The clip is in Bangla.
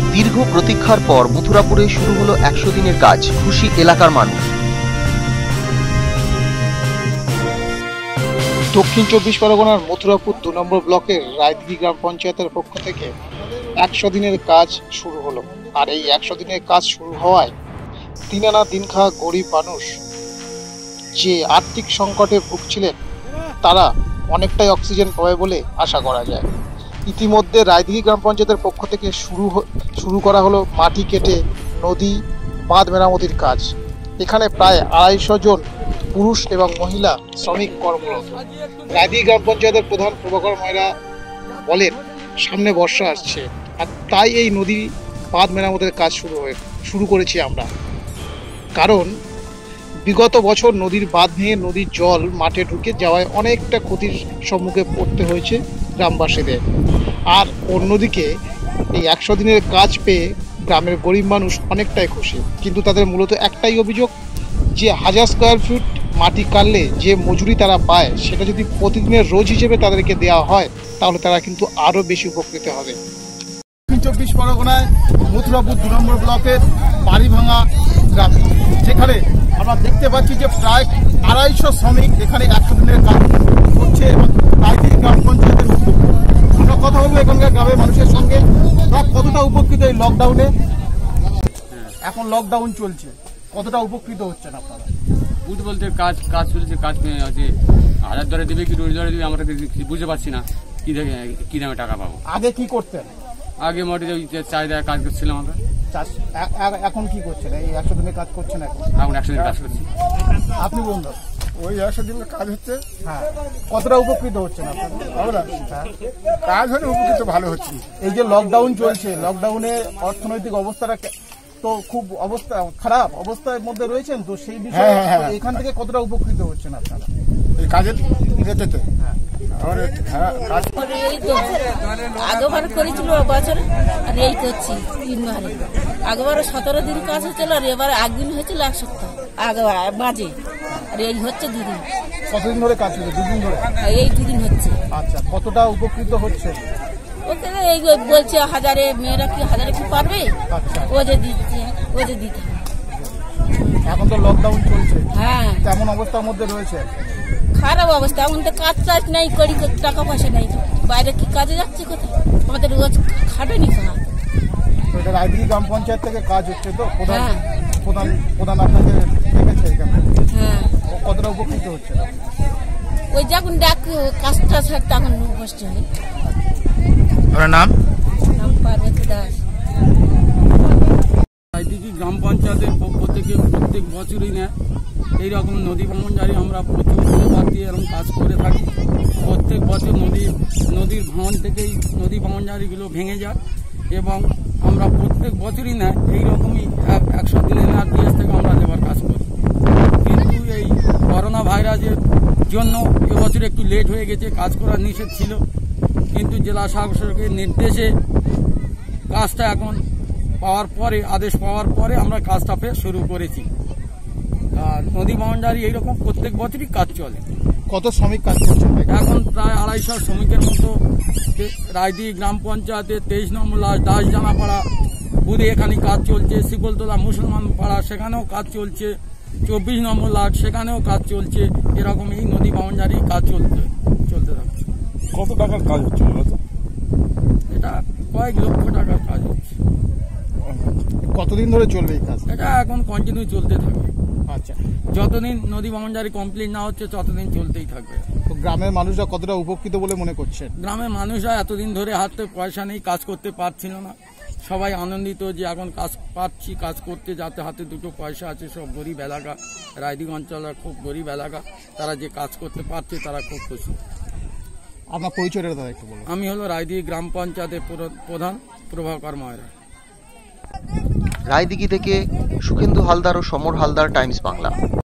দীর্ঘ প্রতীক্ষার পর মথুরাপুরে শুরু হলো 100 দিনের কাজ। খুশি এলাকার মানুষ। দক্ষিণ 24 পরগনার মথুরাপুর 2 নম্বর ব্লকের রায়দিঘি গ্রাম পঞ্চায়েতের পক্ষ থেকে 100 দিনের কাজ শুরু হলো। আর এই 100 দিনের কাজ শুরু হওয়ায় দিন আনা দিন খাওয়া গরিব মানুষ যে আর্থিক সংকটে ভুগছিলেন তারা অনেকটাই অক্সিজেন পাবে বলে আশা করা যায়। ইতিমধ্যে রায়দিঘি গ্রাম পঞ্চায়েতের পক্ষ থেকে শুরু করা হলো মাটি কেটে নদী বাঁধ মেরামতির কাজ। এখানে প্রায় 250 জন পুরুষ এবং মহিলা শ্রমিক কর্মরত। রায়দিঘি গ্রাম পঞ্চায়েতের প্রধান প্রভাকর ময়রা বলেন, সামনে বর্ষা আসছে আর তাই এই নদী বাঁধ মেরামতের কাজ শুরু করেছি আমরা। কারণ বিগত বছর নদীর বাঁধ ভেঙে নদীর জল মাঠে ঢুকে যাওয়ায় অনেকটা ক্ষতির সম্মুখে পড়তে হয়েছে গ্রামবাসীদের। আর অন্যদিকে এই 100 দিনের কাজ পেয়ে গ্রামের গরিব মানুষ অনেকটাই খুশি। কিন্তু তাদের মূলত একটাই অভিযোগ যে 1000 স্কোয়ার ফিট মাটি কাটলে যে মজুরি তারা পায় সেটা যদি প্রতিদিনের রোজ হিসেবে তাদেরকে দেওয়া হয় তাহলে তারা কিন্তু আরও বেশি উপকৃত হবে। দক্ষিণ 24 পরগনায় মথুরাপুর 2 নম্বর ব্লকের বাড়িভাঙা গ্রাম, যেখানে আমরা দেখতে পাচ্ছি যে প্রায় 250 শ্রমিক এখানে 100 দিনের কাজ করছে এবং রায়দিঘি গ্রাম পঞ্চায়েতের উদ্যোগ। আমরা কথা বলবো এখানকার গ্রামের মানুষের সঙ্গে, কতটা উপকৃত এই লকডাউনে। এখন লকডাউন চলছে, কতটা উপকৃত হচ্ছেন আপনারা? বলতে কাজ চলছে, কাজ আছে 1000 দরে দেবে কি 2 দরে দেবে আমরা বুঝতে পারছি না কি দামে টাকা পাবো। আগে কি করতেন? আগে মোটে চাহিদা কাজ করছিলাম আমরা। এখন কি করছেন? এই 100 দিনের কাজ করছেন? এখন 100 দিনের কাজ করছি। আপনি বন্ধু ওই 100 দিনের কাজ হচ্ছে। হ্যাঁ, কতটা উপকৃত হচ্ছেন আপনারা? আমরা কাজ হলে উপকৃত ভালো হচ্ছে। এই যে লকডাউন চলছে, লকডাউনে অর্থনৈতিক অবস্থাটা তো খুব খারাপ অবস্থার মধ্যে রয়েছেন, তো সেই বিষয়ে এখান থেকে কতটা উপকৃত হচ্ছেন আপনারা এই কাজের রেটেতে? আগেবার করেছিল বছর আর এই করছি 3 বারে। আগেবার 17 দিন কাজ হচ্ছিল আর এবার একদিন হয়েছিল 1 সপ্তাহ আগেবার বাজে, আর এই হচ্ছে 2 দিন। কতদিন ধরে কাজ হচ্ছে? 2 দিন ধরে। এই 2 দিন হচ্ছে। আচ্ছা, কতটা উপকৃত হচ্ছে? ওকে এই বলছে 1000-এ, মেয়েরা কি 1000-এ কি পারবে? আচ্ছা, ও যে দিচ্ছে ও যে দিতে। এখন তো লকডাউন চলছে, হ্যাঁ, কেমন অবস্থার মধ্যে রয়েছে? খারাপ অবস্থা। এখন তো কাজ নেই, করি টাকা পয়সা নেই, বাইরে কি কাজে যাচ্ছে কোথায়? আমাদের রোজ খাটেনি খাওয়া। এটা রায়দিঘি গ্রাম পঞ্চায়েত থেকে কাজ হচ্ছে তো? হ্যাঁ, প্রধান আপনাকে দেখেছে এখানে? হ্যাঁ। কতটা উপকৃত হচ্ছে? ওই যখন ডাক কাজটা ছাড় তখন কষ্ট হয়। আপনার নাম? নাম পার্বতী দাস। রায়দিঘি গ্রাম পঞ্চায়েতের পক্ষ থেকে প্রত্যেক বছরই নেয় এইরকম নদী ভাঙনজারি আমরা প্রচুর লেবার দিয়ে এরকম কাজ করে থাকি। প্রত্যেক বছর নদীর ভাঙন থেকেই নদী ভাঙনজারিগুলো ভেঙে যায় এবং আমরা প্রত্যেক বছরই নেয় এইরকমই 100 দিনের না দেশ থেকে আমরা লেবার কাজ করি। কিন্তু এই করোনা ভাইরাসের জন্য এবছর একটু লেট হয়ে গেছে, কাজ করার নিষেধ ছিল, কিন্তু জেলা শাসকের নির্দেশে কাজটা এখন আদেশ পাওয়ার পরে আমরা কাজটা ফের শুরু করেছি। আর নদী ভাঙনজারি এইরকম প্রত্যেক বছরই কাজ চলে। কত শ্রমিক কাজ করছেন? এখন প্রায় 250 শ্রমিকের মতো রায়দিঘি গ্রাম পঞ্চায়েতে 23 নম্বর দাসজানাপাড়া বুধে এখানে কাজ চলছে, শিকলতলা মুসলমান পাড়া সেখানেও কাজ চলছে, 24 নম্বর লাট সেখানেও কাজ চলছে। এরকম এই নদী ভাঙনজারি কাজ চলতে থাকছে। কত টাকার কাজ হচ্ছে? এটা কয়েক লক্ষ টাকার কাজ হচ্ছে। কতদিন ধরে চলবে এই কাজ? এটা এখন কন্টিনিউ চলতে থাকবে। আচ্ছা, যতদিন নদী ভাঙনজারি কমপ্লিট না হচ্ছে ততদিন চলতেই থাকবে। তো গ্রামের মানুষরা কতটা উপকৃত বলে মনে করছেন? গ্রামের মানুষরা এতদিন ধরে হাতে পয়সা নেই, কাজ করতে পারছিল না, সবাই আনন্দিত যে এখন কাজ পাচ্ছি, কাজ করতে যাতে হাতে দুটো পয়সা আছে। সব গরিব এলাকা, রায়দিঘি অঞ্চলের খুব গরিব এলাকা, তারা যে কাজ করতে পারছে তারা খুব খুশি। আপনার পরিচয়টা দাদা একটু বলুন। আমি হলো রায়দিঘি গ্রাম পঞ্চায়েতের প্রধান প্রভাকর ময়রা। রায়দিঘি থেকে সুখেন্দু হালদার ও সমর হালদার, টাইমস বাংলা।